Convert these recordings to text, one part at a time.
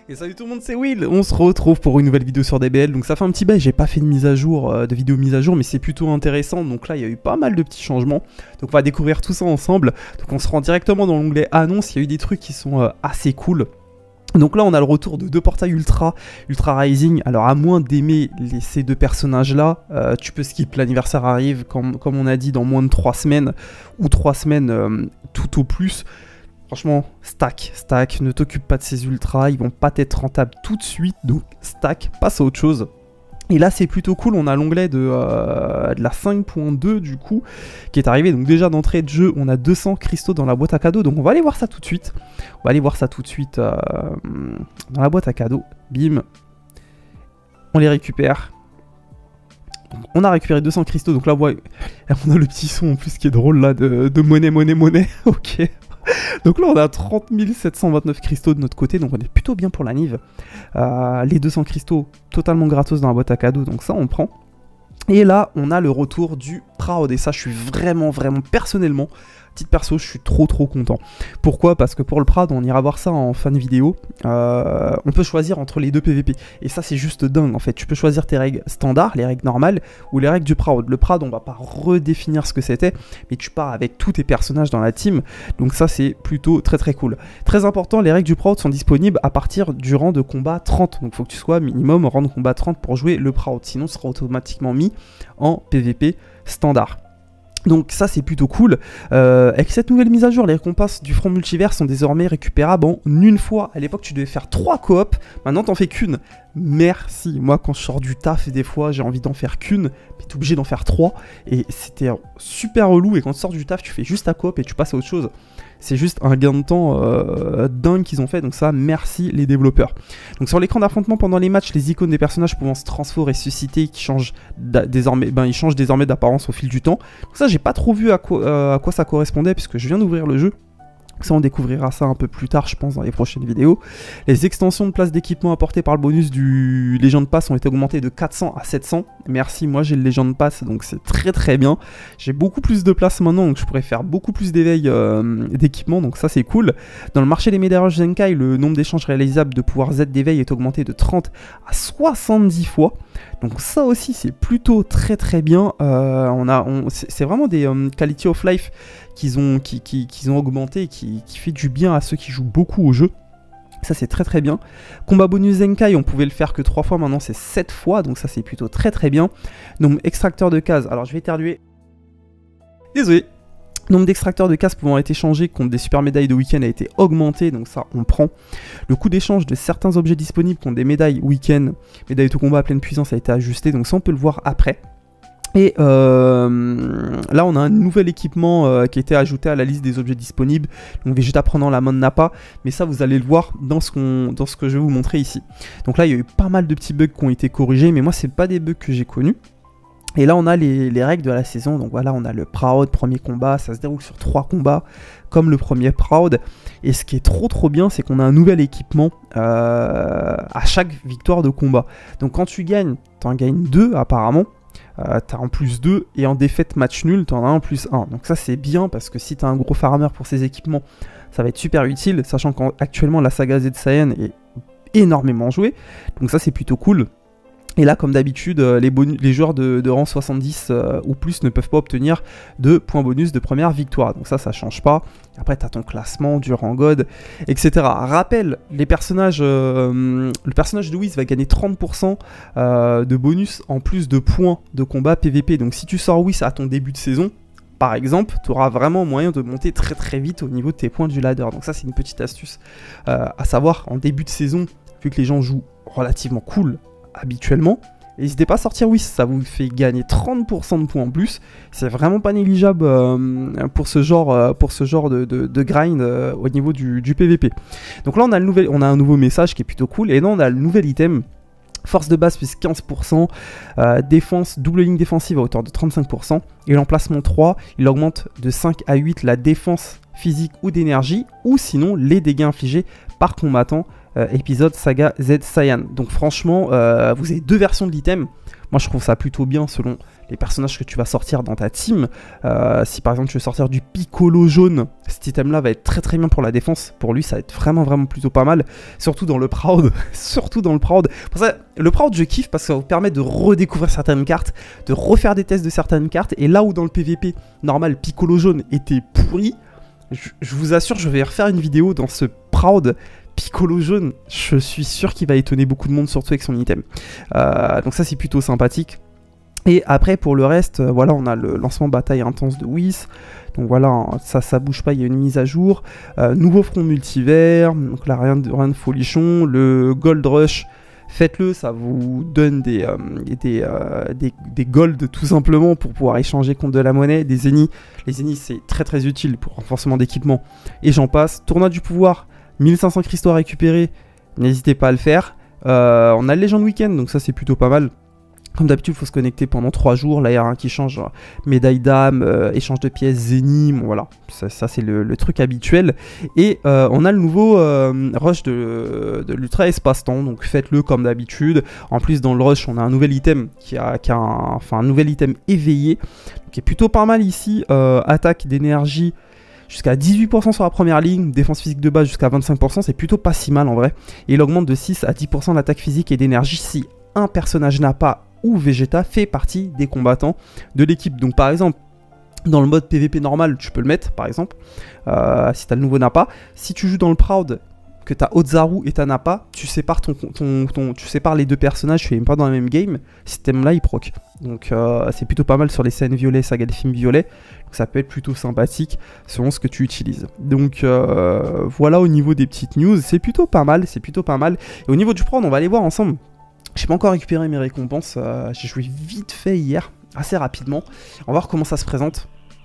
Et salut tout le monde, c'est Will. On se retrouve pour une nouvelle vidéo sur DBL. Donc ça fait un petit bail, j'ai pas fait de mise à jour, de vidéo mise à jour, mais c'est plutôt intéressant. Donc là il y a eu pas mal de petits changements. Donc on va découvrir tout ça ensemble. Donc on se rend directement dans l'onglet annonce. Il y a eu des trucs qui sont assez cool. Donc là on a le retour de deux portails Ultra Rising. Alors à moins d'aimer ces deux personnages là, tu peux skip, l'anniversaire arrive comme on a dit dans moins de 3 semaines, ou 3 semaines tout au plus. Franchement, stack, ne t'occupe pas de ces ultras, ils vont pas être rentables tout de suite, donc stack, passe à autre chose. Et là c'est plutôt cool, on a l'onglet de la 5.2 du coup, qui est arrivé. Donc déjà d'entrée de jeu, on a 200 cristaux dans la boîte à cadeaux, donc on va aller voir ça tout de suite. Dans la boîte à cadeaux, bim, on les récupère. Donc, on a récupéré 200 cristaux, donc là on a le petit son en plus qui est drôle là, de monnaie, ok. Donc là on a 30 729 cristaux de notre côté, donc on est plutôt bien pour la nive. Les 200 cristaux totalement gratos dans la boîte à cadeaux, donc ça on prend. Et là on a le retour du Proud, et ça je suis vraiment personnellement, petite perso, je suis trop content. Pourquoi? Parce que pour le Proud, on ira voir ça en fin de vidéo, on peut choisir entre les deux PVP, et ça c'est juste dingue en fait. Tu peux choisir tes règles standards, les règles normales, ou les règles du Proud. Le Proud on va pas redéfinir ce que c'était, mais tu pars avec tous tes personnages dans la team, donc ça c'est plutôt très cool. Très important, les règles du Proud sont disponibles à partir du rang de combat 30, donc faut que tu sois minimum rang de combat 30 pour jouer le Proud, sinon ce sera automatiquement mis en PVP standard. Donc ça c'est plutôt cool. Avec cette nouvelle mise à jour, les récompenses du front multivers sont désormais récupérables en une fois. À l'époque tu devais faire 3 coops, maintenant t'en fais qu'une. Merci, moi quand je sors du taf des fois j'ai envie d'en faire qu'une, mais t'es obligé d'en faire 3. Et c'était super relou, et quand tu sors du taf tu fais juste ta coop et tu passes à autre chose. C'est juste un gain de temps dingue qu'ils ont fait, donc ça, merci les développeurs. Donc sur l'écran d'affrontement pendant les matchs, les icônes des personnages pouvant se transformer et susciter, qui changent désormais, ils changent désormais d'apparence au fil du temps. Donc ça, j'ai pas trop vu à quoi ça correspondait, puisque je viens d'ouvrir le jeu. Ça, on découvrira ça un peu plus tard, je pense, dans les prochaines vidéos. Les extensions de place d'équipement apportées par le bonus du Legend Pass ont été augmentées de 400 à 700. Merci, moi j'ai le Legend Pass, donc c'est très bien. J'ai beaucoup plus de place maintenant, donc je pourrais faire beaucoup plus d'éveil d'équipement, donc ça c'est cool. Dans le marché des médailles Zenkai, le nombre d'échanges réalisables de pouvoir Z d'éveil est augmenté de 30 à 70 fois. Donc ça aussi c'est plutôt très bien. C'est vraiment des quality of life qu'ils ont augmenté, qui fait du bien à ceux qui jouent beaucoup au jeu. Ça c'est très bien. Combat bonus Zenkai, on pouvait le faire que 3 fois, maintenant c'est 7 fois, donc ça c'est plutôt très bien. Nombre extracteur de cases, alors je vais éternuer. Désolé. Nombre d'extracteurs de cases pouvant être échangés contre des super médailles de week-end a été augmenté, donc ça on prend. Le coût d'échange de certains objets disponibles contre des médailles week-end, médailles de combat à pleine puissance, a été ajusté, donc ça on peut le voir après. Et là on a un nouvel équipement qui a été ajouté à la liste des objets disponibles, donc Vegeta prenant la main de Nappa, mais ça vous allez le voir dans ce que je vais vous montrer ici. Donc là il y a eu pas mal de petits bugs qui ont été corrigés, mais moi c'est pas des bugs que j'ai connus. Et là on a les règles de la saison, donc voilà, on a le Proud, premier combat, ça se déroule sur 3 combats, comme le premier Proud. Et ce qui est trop bien, c'est qu'on a un nouvel équipement à chaque victoire de combat. Donc quand tu gagnes, t'en gagnes 2 apparemment, t'as en plus 2, et en défaite match nul, t'en as un plus 1. Donc ça c'est bien, parce que si t'as un gros farmer pour ces équipements, ça va être super utile, sachant qu'actuellement la saga Z Saiyan est énormément jouée, donc ça c'est plutôt cool. Et là, comme d'habitude, les joueurs de rang 70 ou plus ne peuvent pas obtenir de points bonus de première victoire. Donc ça change pas. Après, tu as ton classement du rang God, etc. Rappel, les personnages, le personnage de Whis va gagner 30% de bonus en plus de points de combat PVP. Donc si tu sors Whis à ton début de saison, par exemple, tu auras vraiment moyen de monter très vite au niveau de tes points du ladder. Donc ça, c'est une petite astuce à savoir en début de saison, vu que les gens jouent relativement cool habituellement. N'hésitez pas à sortir Whis, ça vous fait gagner 30% de points en plus. C'est vraiment pas négligeable pour ce genre de grind au niveau du PVP. Donc là on a un nouveau message qui est plutôt cool. Et là on a le nouvel item. Force de base plus 15%, défense, double ligne défensive à hauteur de 35%. Et l'emplacement 3, il augmente de 5 à 8 la défense physique ou d'énergie, ou sinon les dégâts infligés par combattant. Épisode Saga Z Saiyan. Donc franchement, vous avez 2 versions de l'item. Moi je trouve ça plutôt bien selon les personnages que tu vas sortir dans ta team. Si par exemple tu veux sortir du Piccolo jaune, cet item-là va être très très bien pour la défense. Pour lui, ça va être vraiment vraiment plutôt pas mal. Surtout dans le Proud. Surtout dans le Proud. Pour ça, le Proud, je kiffe parce que ça vous permet de redécouvrir certaines cartes, de refaire des tests de certaines cartes. Et là où dans le PVP normal, Piccolo jaune était pourri, je vous assure, je vais refaire une vidéo dans ce Proud Piccolo jaune. Je suis sûr qu'il va étonner beaucoup de monde, surtout avec son item. Donc ça, c'est plutôt sympathique. Et après, pour le reste, voilà, on a le lancement bataille intense de Whis. Donc voilà, ça bouge pas, il y a une mise à jour. Nouveau front multivers, donc là, rien de folichon. Le Gold Rush, faites-le, ça vous donne des gold tout simplement pour pouvoir échanger contre de la monnaie, des zéniths. Les zéniths, c'est très très utile pour renforcement d'équipement. Et j'en passe. Tournoi du pouvoir, 1500 cristaux à récupérer, n'hésitez pas à le faire. On a le Legend Weekend, donc ça c'est plutôt pas mal. Comme d'habitude, il faut se connecter pendant 3 jours. Là, il y a rien qui change. Médaille d'âme, échange de pièces, zénith. Bon, voilà, ça c'est le truc habituel. Et on a le nouveau rush de l'ultra espace-temps. Donc faites-le comme d'habitude. En plus, dans le rush, on a un nouvel item un nouvel item éveillé, qui est plutôt pas mal ici. Attaque d'énergie jusqu'à 18% sur la première ligne, défense physique de base jusqu'à 25%, c'est plutôt pas si mal en vrai. Et il augmente de 6 à 10% l'attaque physique et d'énergie si un personnage n'a pas ou Vegeta fait partie des combattants de l'équipe. Donc par exemple, dans le mode PVP normal, tu peux le mettre par exemple, si tu as le nouveau Nappa. Si tu joues dans le Proud, que tu as Ozaru et tu Nappa, tu sépares, tu sépares les deux personnages, tu fais même pas dans la même game, ce système-là il proc. Donc c'est plutôt pas mal sur les scènes violettes, saga des films violets, donc ça peut être plutôt sympathique selon ce que tu utilises. Donc voilà au niveau des petites news, c'est plutôt pas mal, c'est plutôt pas mal. Et au niveau du Proud, on va aller voir ensemble. J'ai pas encore récupéré mes récompenses, j'ai joué vite fait hier, assez rapidement. On va voir comment ça se présente.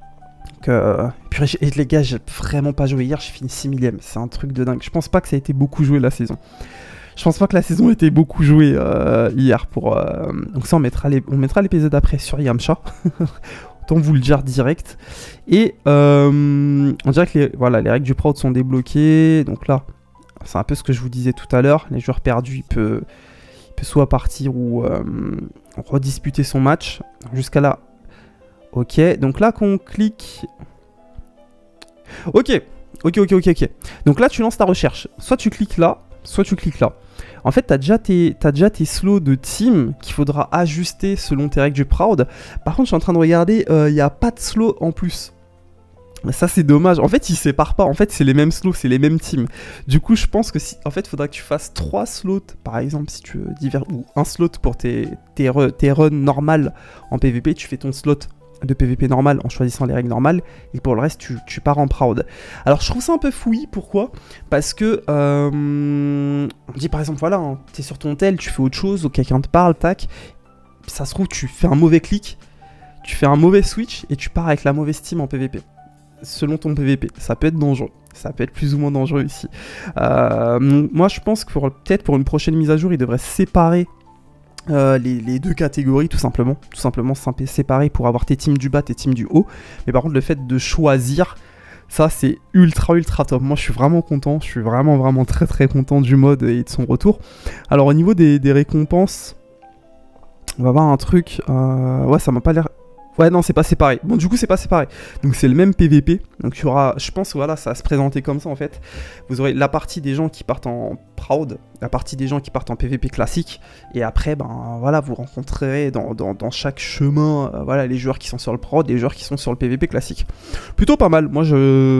Et les gars, j'ai vraiment pas joué hier, j'ai fini 6 millième, c'est un truc de dingue. Je pense pas que ça a été beaucoup joué la saison. Je pense pas que la saison ait été beaucoup jouée hier. Donc ça, on mettra l'épisode après sur Yamcha. Autant vous le dire direct. Et on dirait que les règles du Proud sont débloquées. Donc là, c'est un peu ce que je vous disais tout à l'heure. Les joueurs perdus, il peut soit partir ou redisputer son match. Jusqu'à là. Ok, donc là, quand on clique... Ok. Donc là, tu lances ta recherche. Soit tu cliques là, soit tu cliques là. En fait, t'as déjà tes slots de team qu'il faudra ajuster selon tes règles du Proud. Par contre, je suis en train de regarder, il n'y a pas de slow en plus. Ça, c'est dommage. En fait, ils séparent pas. En fait, c'est les mêmes slots, c'est les mêmes teams. Du coup, je pense que en fait, il faudra que tu fasses 3 slots, par exemple, si tu veux ou un slot pour tes runs normales en PVP. Tu fais ton slot de PVP normal en choisissant les règles normales, et pour le reste, tu pars en Proud. Alors, je trouve ça un peu fouillis. Pourquoi? Parce que, on dit par exemple, voilà, hein, t'es sur ton tel, tu fais autre chose, ou quelqu'un te parle, tac. Ça se trouve, tu fais un mauvais clic, tu fais un mauvais switch, et tu pars avec la mauvaise team en PVP. Selon ton PVP, ça peut être dangereux, ça peut être plus ou moins dangereux ici. Moi je pense que peut-être pour une prochaine mise à jour, il devrait séparer les deux catégories, tout simplement séparer pour avoir tes teams du bas, tes teams du haut. Mais par contre le fait de choisir, ça c'est ultra top. Moi je suis vraiment content, je suis vraiment très content du mode et de son retour. Alors au niveau des récompenses, on va voir un truc, ouais ça m'a pas l'air... Ouais, non, c'est pas séparé. Bon, du coup, c'est pas séparé. Donc, c'est le même PVP. Donc, il y aura, je pense, voilà, ça va se présenter comme ça, en fait. Vous aurez la partie des gens qui partent en Proud, la partie des gens qui partent en PVP classique. Et après, ben, voilà, vous rencontrerez dans chaque chemin, voilà, les joueurs qui sont sur le Proud et les joueurs qui sont sur le PVP classique. Plutôt pas mal. Moi,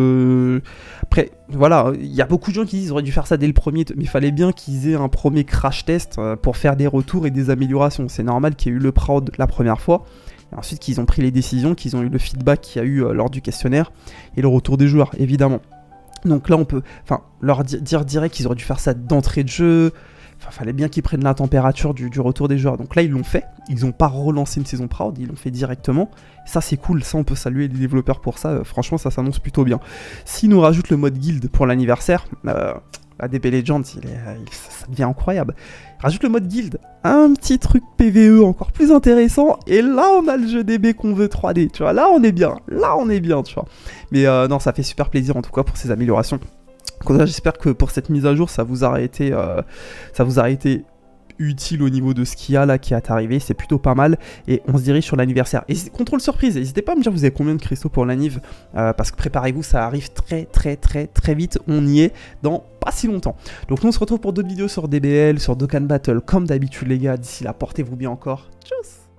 Après, voilà, il y a beaucoup de gens qui disent qu'ils auraient dû faire ça dès le premier, mais il fallait bien qu'ils aient un premier crash test pour faire des retours et des améliorations. C'est normal qu'il y ait eu le Proud la première fois. Et ensuite qu'ils ont pris les décisions, qu'ils ont eu le feedback qu'il y a eu lors du questionnaire et le retour des joueurs, évidemment. Donc là, on peut leur dire direct qu'ils auraient dû faire ça d'entrée de jeu. Enfin, fallait bien qu'ils prennent la température du retour des joueurs. Donc là, ils l'ont fait. Ils n'ont pas relancé une saison Proud, ils l'ont fait directement. Ça, c'est cool. Ça, on peut saluer les développeurs pour ça. Franchement, ça s'annonce plutôt bien. S'ils nous rajoutent le mode guild pour l'anniversaire, ADP Legends, ça devient incroyable. Rajoute le mode guild, un petit truc PVE encore plus intéressant, et là on a le jeu DB qu'on veut 3D, tu vois, là on est bien, tu vois. Mais non, ça fait super plaisir en tout cas pour ces améliorations. J'espère que pour cette mise à jour, ça vous aura été utile au niveau de ce qu'il y a là qui est arrivé, c'est plutôt pas mal, et on se dirige sur l'anniversaire. Et contrôle surprise, n'hésitez pas à me dire vous avez combien de cristaux pour l'anniv, parce que préparez-vous, ça arrive très vite, on y est dans pas si longtemps. Donc nous on se retrouve pour d'autres vidéos sur DBL, sur Dokkan Battle, comme d'habitude les gars, d'ici là portez-vous bien encore, tchuss.